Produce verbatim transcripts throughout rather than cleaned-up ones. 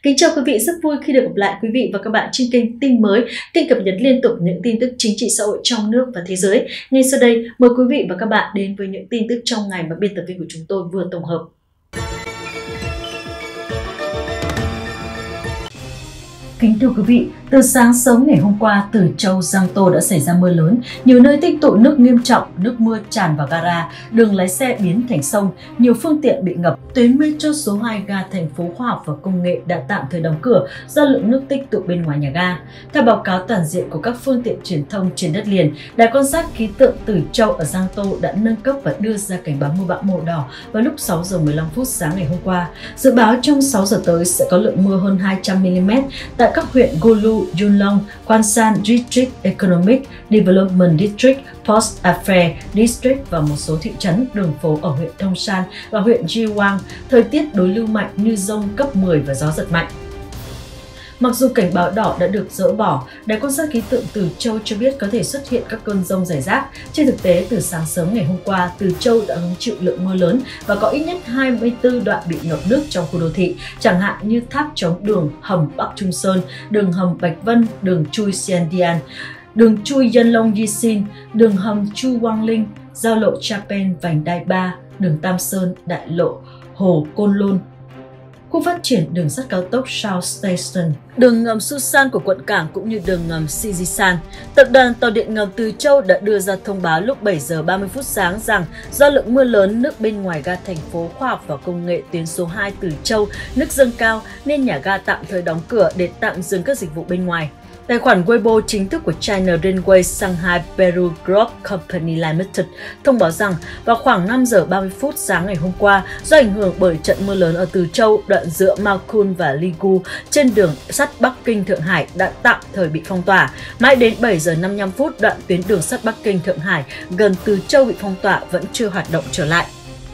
Kính chào quý vị, rất vui khi được gặp lại quý vị và các bạn trên kênh Tin Mới, kênh cập nhật liên tục những tin tức chính trị xã hội trong nước và thế giới. Ngay sau đây, mời quý vị và các bạn đến với những tin tức trong ngày mà biên tập viên của chúng tôi vừa tổng hợp. Kính thưa quý vị, từ sáng sớm ngày hôm qua, Từ Châu, Giang Tô đã xảy ra mưa lớn, nhiều nơi tích tụ nước nghiêm trọng, nước mưa tràn vào gara, đường lái xe biến thành sông, nhiều phương tiện bị ngập. Tuyến metro số hai ga thành phố Khoa học và Công nghệ đã tạm thời đóng cửa do lượng nước tích tụ bên ngoài nhà ga. Theo báo cáo toàn diện của các phương tiện truyền thông trên đất liền, Đài quan sát khí tượng Từ Châu ở Giang Tô đã nâng cấp và đưa ra cảnh báo mưa bão màu đỏ vào lúc sáu giờ mười lăm phút sáng ngày hôm qua. Dự báo trong sáu giờ tới sẽ có lượng mưa hơn hai trăm mi-li-mét tại các huyện Golu, Yunlong, Kwansan District Economic Development District, Post Affair District và một số thị trấn, đường phố ở huyện Thông San và huyện Jiwang. Thời tiết đối lưu mạnh như dông cấp mười và gió giật mạnh. Mặc dù cảnh báo đỏ đã được dỡ bỏ, Đài quan sát khí tượng Từ Châu cho biết có thể xuất hiện các cơn dông rải rác. Trên thực tế, từ sáng sớm ngày hôm qua, Từ Châu đã hứng chịu lượng mưa lớn và có ít nhất hai mươi tư đoạn bị ngập nước trong khu đô thị, chẳng hạn như tháp chống đường hầm Bắc Trung Sơn, đường hầm Bạch Vân, đường chui Siandian, đường chui Yonlong Yisin, đường hầm Chu Quang Linh, giao lộ Chapen vành đai ba, đường Tam Sơn, đại lộ Hồ Côn Lôn, khu phát triển đường sắt cao tốc South Station, đường ngầm Susan của quận Cảng cũng như đường ngầm Sijisan. Tập đoàn Tàu điện ngầm Từ Châu đã đưa ra thông báo lúc bảy giờ ba mươi phút sáng rằng do lượng mưa lớn, nước bên ngoài ga thành phố Khoa học và Công nghệ tuyến số hai Từ Châu nước dâng cao nên nhà ga tạm thời đóng cửa để tạm dừng các dịch vụ bên ngoài. Tài khoản Weibo chính thức của China Railway Shanghai Peru Group Company Limited thông báo rằng vào khoảng năm giờ ba mươi phút sáng ngày hôm qua, do ảnh hưởng bởi trận mưa lớn ở Từ Châu, đoạn giữa Maokun và Ligu trên đường sắt Bắc Kinh Thượng Hải đã tạm thời bị phong tỏa. Mãi đến bảy giờ năm mươi lăm phút, đoạn tuyến đường sắt Bắc Kinh Thượng Hải gần Từ Châu bị phong tỏa vẫn chưa hoạt động trở lại.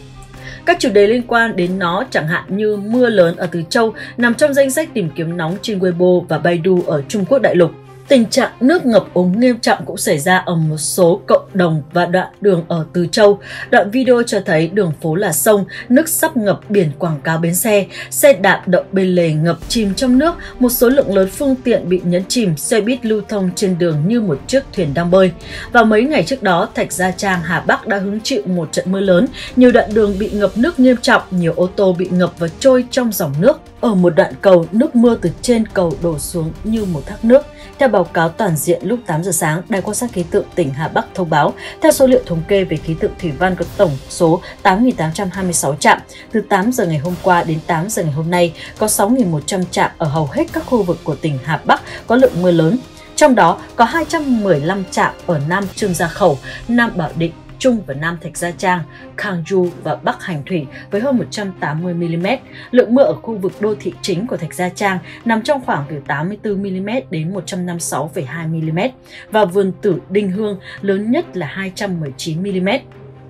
Các chủ đề liên quan đến nó, chẳng hạn như mưa lớn ở Từ Châu, nằm trong danh sách tìm kiếm nóng trên Weibo và Baidu ở Trung Quốc đại lục. Tình trạng nước ngập úng nghiêm trọng cũng xảy ra ở một số cộng đồng và đoạn đường ở Từ Châu. Đoạn video cho thấy đường phố là sông, nước sắp ngập, biển quảng cáo bến xe, xe đạp đậu bên lề ngập chìm trong nước, một số lượng lớn phương tiện bị nhấn chìm, xe buýt lưu thông trên đường như một chiếc thuyền đang bơi. Vào mấy ngày trước đó, Thạch Gia Trang, Hà Bắc đã hứng chịu một trận mưa lớn, nhiều đoạn đường bị ngập nước nghiêm trọng, nhiều ô tô bị ngập và trôi trong dòng nước. Ở một đoạn cầu, nước mưa từ trên cầu đổ xuống như một thác nước. Theo báo cáo toàn diện lúc tám giờ sáng, Đài quan sát khí tượng tỉnh Hà Bắc thông báo, theo số liệu thống kê về khí tượng thủy văn có tổng số tám nghìn tám trăm hai mươi sáu trạm. Từ tám giờ ngày hôm qua đến tám giờ ngày hôm nay, có sáu nghìn một trăm trạm ở hầu hết các khu vực của tỉnh Hà Bắc có lượng mưa lớn. Trong đó có hai trăm mười lăm trạm ở Nam Trương Gia Khẩu, Nam Bảo Định, Trung và Nam Thạch Gia Trang, Khangju và Bắc Hành Thủy với hơn một trăm tám mươi mi-li-mét. Lượng mưa ở khu vực đô thị chính của Thạch Gia Trang nằm trong khoảng từ tám mươi tư mi-li-mét đến một trăm năm mươi sáu phẩy hai mi-li-mét và vườn Tử Đinh Hương lớn nhất là hai trăm mười chín mi-li-mét.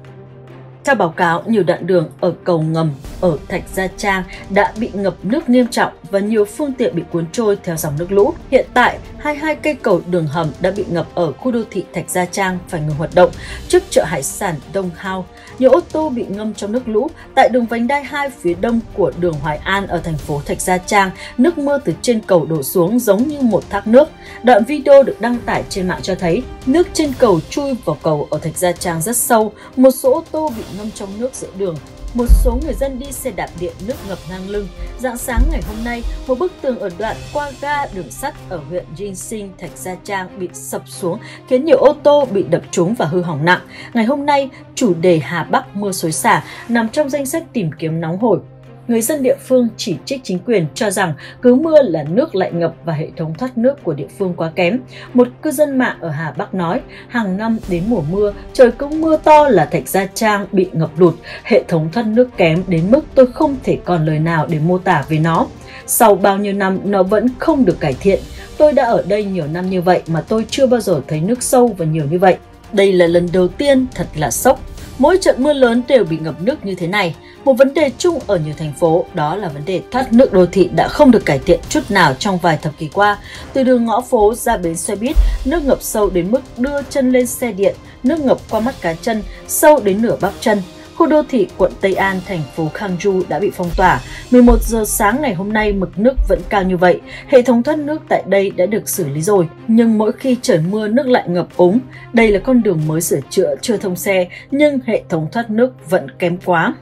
Theo báo cáo, nhiều đoạn đường ở cầu ngầm ở Thạch Gia Trang đã bị ngập nước nghiêm trọng và nhiều phương tiện bị cuốn trôi theo dòng nước lũ. Hiện tại, hai mươi hai cây cầu đường hầm đã bị ngập ở khu đô thị Thạch Gia Trang phải ngừng hoạt động. Trước chợ hải sản Đông Hao, nhiều ô tô bị ngâm trong nước lũ. Tại đường vành đai hai phía đông của đường Hoài An ở thành phố Thạch Gia Trang, nước mưa từ trên cầu đổ xuống giống như một thác nước. Đoạn video được đăng tải trên mạng cho thấy nước trên cầu chui vào cầu ở Thạch Gia Trang rất sâu, một số ô tô bị ngâm trong nước giữa đường. Một số người dân đi xe đạp điện nước ngập ngang lưng. Rạng sáng ngày hôm nay, một bức tường ở đoạn qua ga đường sắt ở huyện Jinsing, Thạch Gia Trang bị sập xuống, khiến nhiều ô tô bị đập trúng và hư hỏng nặng. Ngày hôm nay, chủ đề Hà Bắc mưa xối xả nằm trong danh sách tìm kiếm nóng hổi. Người dân địa phương chỉ trích chính quyền cho rằng cứ mưa là nước lại ngập và hệ thống thoát nước của địa phương quá kém. Một cư dân mạng ở Hà Bắc nói, hàng năm đến mùa mưa, trời cứ mưa to là Thạch Gia Trang bị ngập lụt, hệ thống thoát nước kém đến mức tôi không thể còn lời nào để mô tả về nó. Sau bao nhiêu năm nó vẫn không được cải thiện. Tôi đã ở đây nhiều năm như vậy mà tôi chưa bao giờ thấy nước sâu và nhiều như vậy. Đây là lần đầu tiên, thật là sốc. Mỗi trận mưa lớn đều bị ngập nước như thế này. Một vấn đề chung ở nhiều thành phố đó là vấn đề thoát nước đô thị đã không được cải thiện chút nào trong vài thập kỷ qua. Từ đường ngõ phố ra bến xe buýt, nước ngập sâu đến mức đưa chân lên xe điện, nước ngập qua mắt cá chân, sâu đến nửa bắp chân. khu đô thị quận Tây An, thành phố Gwangju đã bị phong tỏa. mười một giờ sáng ngày hôm nay mực nước vẫn cao như vậy. Hệ thống thoát nước tại đây đã được xử lý rồi, nhưng mỗi khi trời mưa nước lại ngập úng. Đây là con đường mới sửa chữa chưa thông xe, nhưng hệ thống thoát nước vẫn kém quá.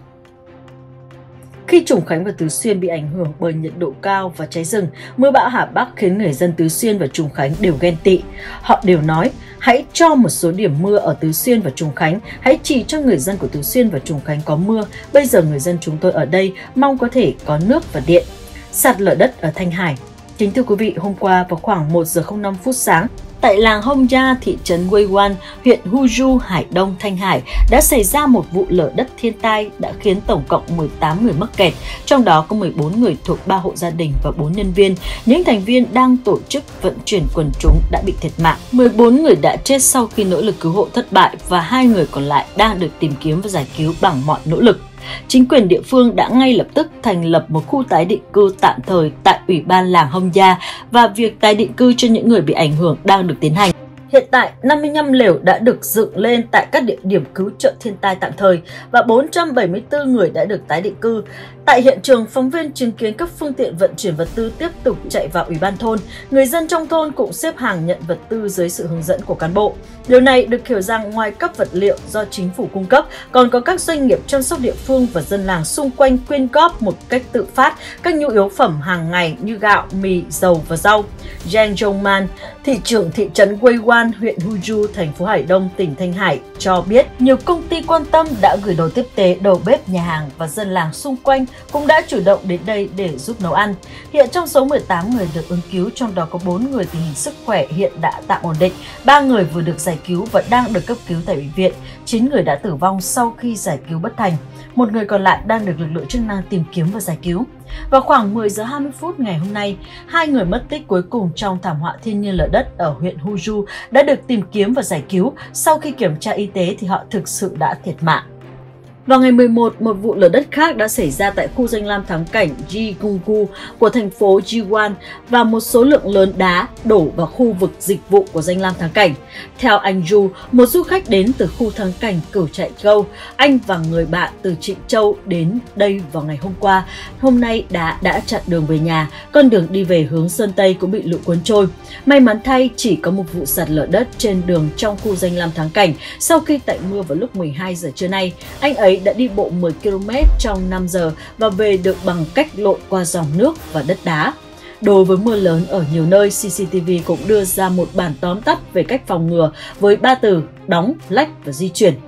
Khi Trùng Khánh và Tứ Xuyên bị ảnh hưởng bởi nhiệt độ cao và cháy rừng, mưa bão Hà Bắc khiến người dân Tứ Xuyên và Trùng Khánh đều ghen tị. Họ đều nói, hãy cho một số điểm mưa ở Tứ Xuyên và Trùng Khánh, hãy chỉ cho người dân của Tứ Xuyên và Trùng Khánh có mưa. Bây giờ người dân chúng tôi ở đây mong có thể có nước và điện. Sạt lở đất ở Thanh Hải. Kính thưa quý vị, hôm qua vào khoảng một giờ không năm phút sáng, tại làng Hongya, thị trấn Weiwan, huyện Huju, Hải Đông, Thanh Hải đã xảy ra một vụ lở đất thiên tai đã khiến tổng cộng mười tám người mắc kẹt, trong đó có mười bốn người thuộc ba hộ gia đình và bốn nhân viên. Những thành viên đang tổ chức vận chuyển quần chúng đã bị thiệt mạng. mười bốn người đã chết sau khi nỗ lực cứu hộ thất bại và hai người còn lại đang được tìm kiếm và giải cứu bằng mọi nỗ lực. Chính quyền địa phương đã ngay lập tức thành lập một khu tái định cư tạm thời tại Ủy ban làng Hongya và việc tái định cư cho những người bị ảnh hưởng đang được tiến hành. Hiện tại, năm mươi lăm lều đã được dựng lên tại các địa điểm cứu trợ thiên tai tạm thời và bốn trăm bảy mươi tư người đã được tái định cư. Tại hiện trường, phóng viên chứng kiến các phương tiện vận chuyển vật tư tiếp tục chạy vào Ủy ban thôn. Người dân trong thôn cũng xếp hàng nhận vật tư dưới sự hướng dẫn của cán bộ. Điều này được hiểu rằng ngoài cấp vật liệu do chính phủ cung cấp, còn có các doanh nghiệp chăm sóc địa phương và dân làng xung quanh quyên góp một cách tự phát các nhu yếu phẩm hàng ngày như gạo, mì, dầu và rau. Jang Jongman, thị trưởng thị trấn Weiwan, huyện Huju, thành phố Hải Đông, tỉnh Thanh Hải cho biết nhiều công ty quan tâm đã gửi đồ tiếp tế, đầu bếp, nhà hàng và dân làng xung quanh cũng đã chủ động đến đây để giúp nấu ăn. Hiện trong số mười tám người được ứng cứu, trong đó có bốn người tình hình sức khỏe hiện đã tạm ổn định, ba người vừa được giải cứu và đang được cấp cứu tại bệnh viện, chín người đã tử vong sau khi giải cứu bất thành. Một người còn lại đang được lực lượng chức năng tìm kiếm và giải cứu. Vào khoảng mười giờ hai mươi phút ngày hôm nay, hai người mất tích cuối cùng trong thảm họa thiên nhiên lở đất ở huyện Huju đã được tìm kiếm và giải cứu. Sau khi kiểm tra y tế thì họ thực sự đã thiệt mạng. Vào ngày mười một, một vụ lở đất khác đã xảy ra tại khu danh lam thắng cảnh Jigungu của thành phố Jiwan và một số lượng lớn đá đổ vào khu vực dịch vụ của danh lam thắng cảnh. Theo anh Du, một du khách đến từ khu thắng cảnh Cửu Trại Câu, anh và người bạn từ Trịnh Châu đến đây vào ngày hôm qua. Hôm nay đá đã chặn đường về nhà, con đường đi về hướng Sơn Tây cũng bị lũ cuốn trôi. May mắn thay, chỉ có một vụ sạt lở đất trên đường trong khu danh lam thắng cảnh. Sau khi tạnh mưa vào lúc mười hai giờ trưa nay, anh ấy đã đi bộ mười ki lô mét trong năm giờ và về được bằng cách lội qua dòng nước và đất đá. Đối với mưa lớn ở nhiều nơi, xê xê tê vê cũng đưa ra một bản tóm tắt về cách phòng ngừa với ba từ đóng, lách và di chuyển.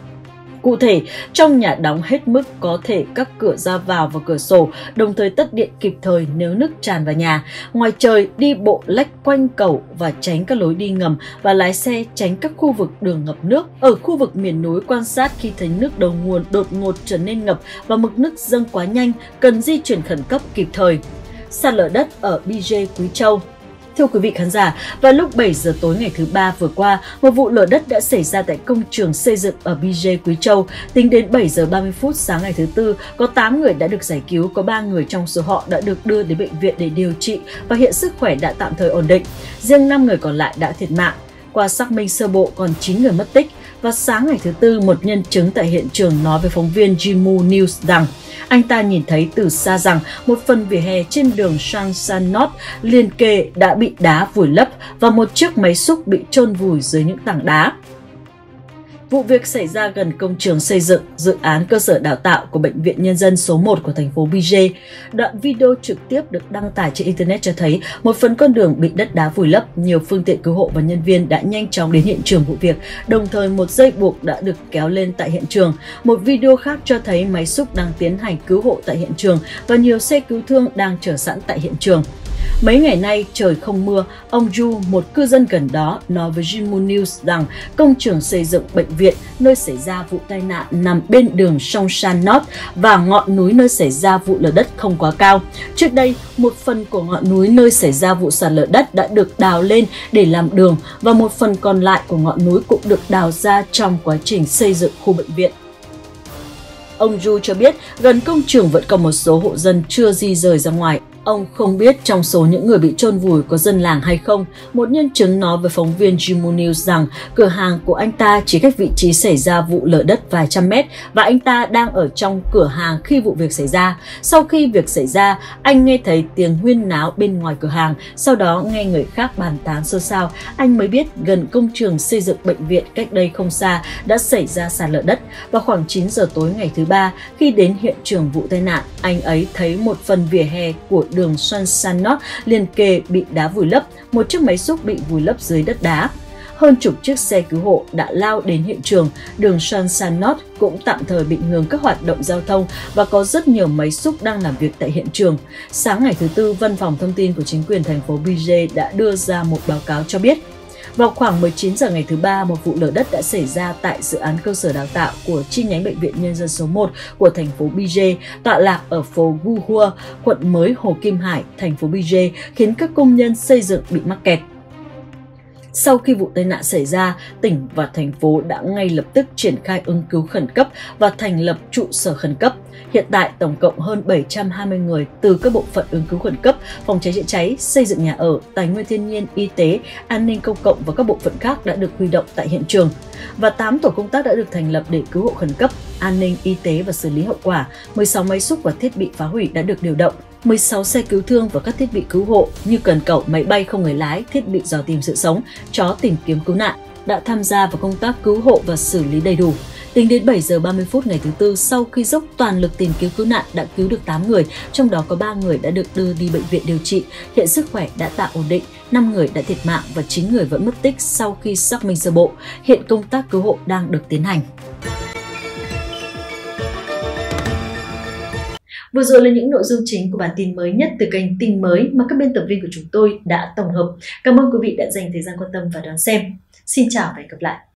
Cụ thể, trong nhà đóng hết mức có thể các cửa ra vào và cửa sổ, đồng thời tắt điện kịp thời nếu nước tràn vào nhà. Ngoài trời, đi bộ lách quanh cầu và tránh các lối đi ngầm và lái xe tránh các khu vực đường ngập nước. Ở khu vực miền núi, quan sát khi thấy nước đầu nguồn đột ngột trở nên ngập và mực nước dâng quá nhanh, cần di chuyển khẩn cấp kịp thời. Sạt lở đất ở bê giê Quý Châu. Thưa quý vị khán giả, vào lúc bảy giờ tối ngày thứ ba vừa qua, một vụ lở đất đã xảy ra tại công trường xây dựng ở bê giê Quý Châu. Tính đến bảy giờ ba mươi phút sáng ngày thứ tư, có tám người đã được giải cứu, có ba người trong số họ đã được đưa đến bệnh viện để điều trị và hiện sức khỏe đã tạm thời ổn định. Riêng năm người còn lại đã thiệt mạng. Qua xác minh sơ bộ còn chín người mất tích. Và sáng ngày thứ tư, một nhân chứng tại hiện trường nói với phóng viên Jimu News rằng anh ta nhìn thấy từ xa rằng một phần vỉa hè trên đường Shangsan-not liền kề đã bị đá vùi lấp và một chiếc máy xúc bị chôn vùi dưới những tảng đá. Vụ việc xảy ra gần công trường xây dựng dự án cơ sở đào tạo của Bệnh viện Nhân dân số một của thành phố bê giê. Đoạn video trực tiếp được đăng tải trên Internet cho thấy một phần con đường bị đất đá vùi lấp. Nhiều phương tiện cứu hộ và nhân viên đã nhanh chóng đến hiện trường vụ việc, đồng thời một dây buộc đã được kéo lên tại hiện trường. Một video khác cho thấy máy xúc đang tiến hành cứu hộ tại hiện trường và nhiều xe cứu thương đang chờ sẵn tại hiện trường. Mấy ngày nay trời không mưa, ông Du, một cư dân gần đó, nói với Jimu News rằng công trường xây dựng bệnh viện nơi xảy ra vụ tai nạn nằm bên đường Shangsan-not và ngọn núi nơi xảy ra vụ lở đất không quá cao. Trước đây, một phần của ngọn núi nơi xảy ra vụ sạt lở đất đã được đào lên để làm đường và một phần còn lại của ngọn núi cũng được đào ra trong quá trình xây dựng khu bệnh viện. Ông Du cho biết gần công trường vẫn còn một số hộ dân chưa di rời ra ngoài. Ông không biết trong số những người bị chôn vùi có dân làng hay không. Một nhân chứng nói với phóng viên Jimu News rằng cửa hàng của anh ta chỉ cách vị trí xảy ra vụ lở đất vài trăm mét và anh ta đang ở trong cửa hàng khi vụ việc xảy ra. Sau khi việc xảy ra, anh nghe thấy tiếng huyên náo bên ngoài cửa hàng, sau đó nghe người khác bàn tán xôn xao. Anh mới biết gần công trường xây dựng bệnh viện cách đây không xa đã xảy ra sạt lở đất. Vào khoảng chín giờ tối ngày thứ ba, khi đến hiện trường vụ tai nạn, anh ấy thấy một phần vỉa hè của đường Sunsanot liền kề bị đá vùi lấp, một chiếc máy xúc bị vùi lấp dưới đất đá. Hơn chục chiếc xe cứu hộ đã lao đến hiện trường, đường Sunsanot cũng tạm thời bị ngừng các hoạt động giao thông và có rất nhiều máy xúc đang làm việc tại hiện trường. Sáng ngày thứ Tư, Văn phòng Thông tin của chính quyền thành phố Bige đã đưa ra một báo cáo cho biết, vào khoảng mười chín giờ ngày thứ Ba, một vụ lở đất đã xảy ra tại dự án cơ sở đào tạo của chi nhánh Bệnh viện Nhân dân số một của thành phố Bige, tọa lạc ở phố Guhua, quận mới Hồ Kim Hải, thành phố Bige, khiến các công nhân xây dựng bị mắc kẹt. Sau khi vụ tai nạn xảy ra, tỉnh và thành phố đã ngay lập tức triển khai ứng cứu khẩn cấp và thành lập trụ sở khẩn cấp. Hiện tại, tổng cộng hơn bảy trăm hai mươi người từ các bộ phận ứng cứu khẩn cấp, phòng cháy chữa cháy, xây dựng nhà ở, tài nguyên thiên nhiên, y tế, an ninh công cộng và các bộ phận khác đã được huy động tại hiện trường. Và tám tổ công tác đã được thành lập để cứu hộ khẩn cấp, an ninh, y tế và xử lý hậu quả. mười sáu máy xúc và thiết bị phá hủy đã được điều động. mười sáu xe cứu thương và các thiết bị cứu hộ như cần cẩu, máy bay không người lái, thiết bị dò tìm sự sống, chó tìm kiếm cứu nạn đã tham gia vào công tác cứu hộ và xử lý đầy đủ. Tính đến bảy giờ ba mươi phút ngày thứ Tư, sau khi dốc toàn lực tìm kiếm cứu nạn đã cứu được tám người, trong đó có ba người đã được đưa đi bệnh viện điều trị. Hiện sức khỏe đã tạm ổn định, năm người đã thiệt mạng và chín người vẫn mất tích sau khi xác minh sơ bộ. Hiện công tác cứu hộ đang được tiến hành. Vừa rồi là những nội dung chính của bản tin mới nhất từ kênh Tin Mới mà các biên tập viên của chúng tôi đã tổng hợp. Cảm ơn quý vị đã dành thời gian quan tâm và đón xem. Xin chào và hẹn gặp lại!